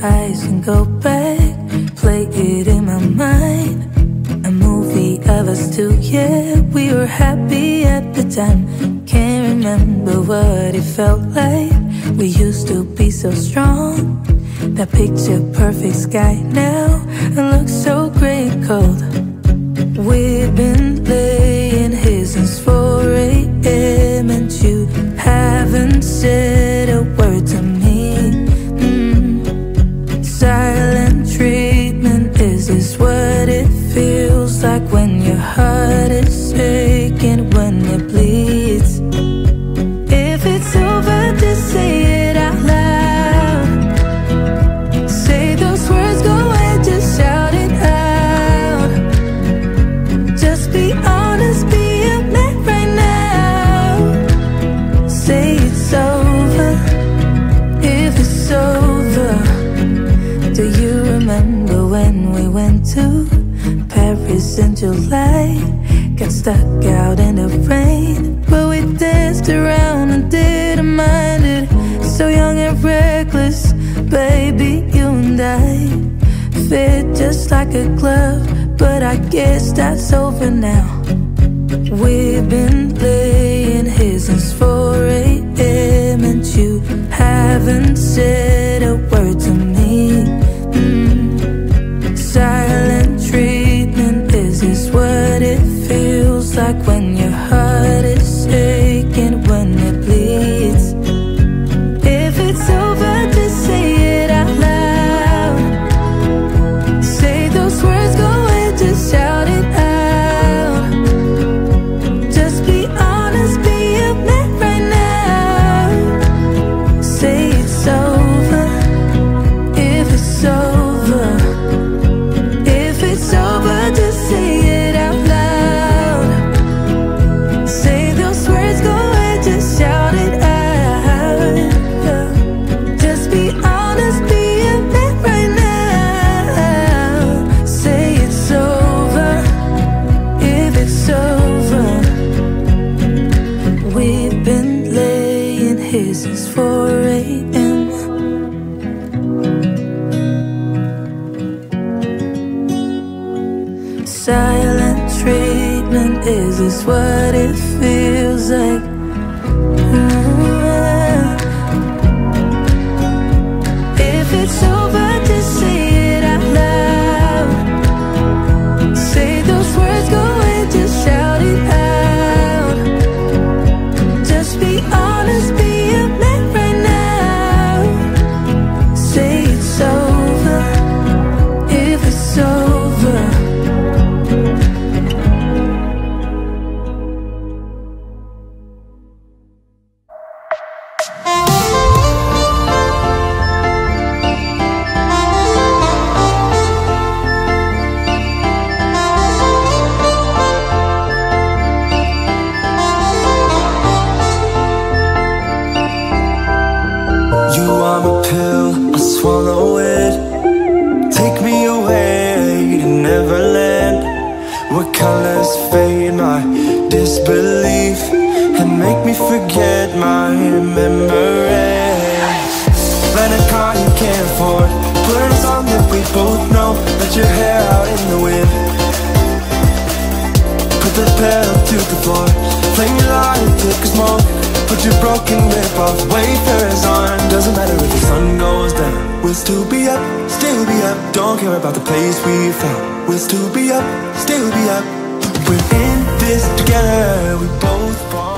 eyes and go back, play it in my mind. A movie of us two, yeah, we were happy at the time. Can't remember what it felt like. We used to be so strong. That picture perfect sky now, it looks so gray cold. We've been laying here since 4 AM and you haven't said a word to me. Silent treatment, is this what it feels like when your heart is aching, when it bleeds? If it's over, just say it out loud. Say those words, go ahead, just shout it out. Just be honest, be a man right now. Say it's over, if it's over. Do you remember when we went to Paris in July? Got stuck out in the rain, but we danced around and didn't mind it. So young and reckless, baby, you and I fit just like a glove, but I guess that's over now. We've been laying here since 4 AM and you haven't said a word to me. Silent treatment, is this what it feels like when your heart is aching, when it bleeds? If it's over, just say it out loud. Say those words, go ahead, just shout it out. Just be honest, be a man right now. Say it's over, if it's over. If it's over, just say it out loud. Say those words, go ahead, just shout it out. Just be honest, be a man right now. Say it's over, if it's over. We've been laying here since 4 AM. Silent treatment, is this what it feels like? If it's over, just say it out loud. Say those words, go ahead, just shout it out. Just be honest, be a man right now. Say it's over, if it's over. You are my pill, I swallow it. Take me away to Neverland, where colors fade my disbelief and make me forget my memories. Rent a car you can't afford, put on a song that we both know. Let your hair out in the wind, put the pedal to the floor. Flame your light, take a smoke. Put your broken whip off, wafers on. Doesn't matter if the sun goes down, we'll still be up, still be up. Don't care about the place we found, we'll still be up, still be up. We're in this together, we both fall.